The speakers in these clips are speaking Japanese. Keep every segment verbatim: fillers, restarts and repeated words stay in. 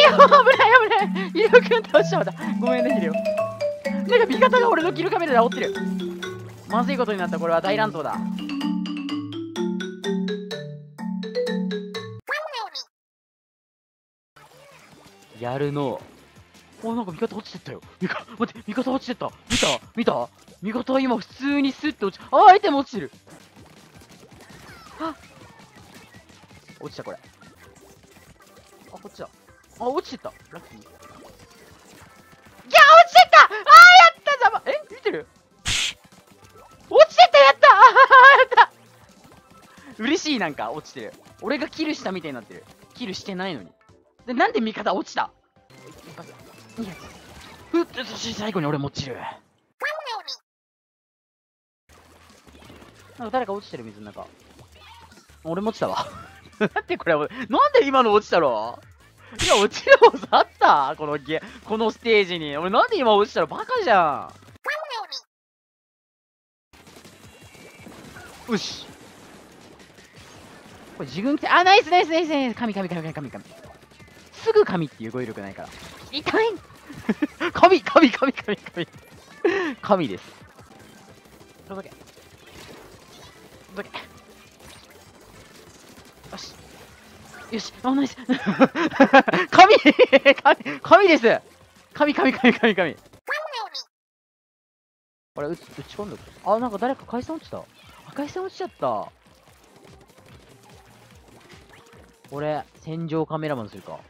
危ない危ない。ヒロ君倒しちゃった。ごめんね、ヒロ。なんか味方が俺のキルカメラで煽ってる。まずいことになった。これは大乱闘だ。やるの。お、なんか味方落ちてったよ。味方、待って、味方落ちてった。見た見た味方今普通にスッて落ち、あ、相手も落ちてる。あ、落ちたこれ。あ、こっちだ。あ、落ちてった。ラッキー。いや、落ちてったあー、やったざま。え、見てる落ちてった、やったあー、やった嬉しい、なんか落ちてる。俺がキルしたみたいになってる。キルしてないのに。で、なんで味方落ちたふっと、そして最後に俺も落ちる。なんか誰か落ちてる、水の中。俺も落ちたわ。なんでこれ、なんで今の落ちたのいや、落ちるもんあったこのゲ、このステージに。俺なんで今落ちたのバカじゃん。よし。これ自分来て、あ、ナイスナイスナイスナイス。神神神神神神。すぐ神っていう語彙力ないから。痛い神神神神神。神です。届け。届け。よし。よし。あ、ナイス。神神神です。神神神神神。これ、打ち、打ち込んどく。あ、なんか誰か回線落ちた。あ、回線落ちちゃった。俺、戦場カメラマンするか。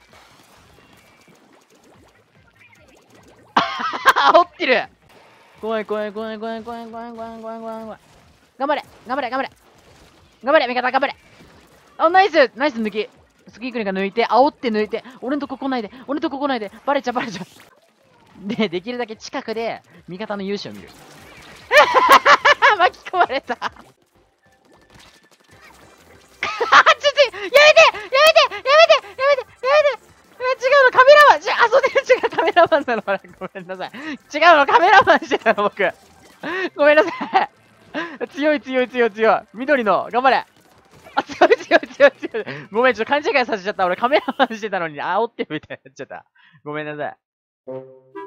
煽ってる怖い怖い怖い怖い怖い怖い怖い怖い怖い怖い。頑張れ頑張れ頑張れ頑張れ味方頑張れ。あ、ナイスナイス抜き。スキークリが抜いて、煽って抜いて、俺んとこ来ないで、俺んとこ来ないで、バレちゃバレちゃ。で、できるだけ近くで味方の勇姿を見る。巻き込まれた。ちょっと、やめてやめてやめてやめてやめて違うのカメラマンちあ、そうで違うカメラマンなのあれごめんなさい。違うのカメラマンしてたの僕。ごめんなさい。強い強い強い強い。緑の頑張れ。あ、強い強い強い強い。ごめん、ちょっと勘違いさせちゃった。俺カメラマンしてたのに煽ってるみたいになっちゃった。ごめんなさい。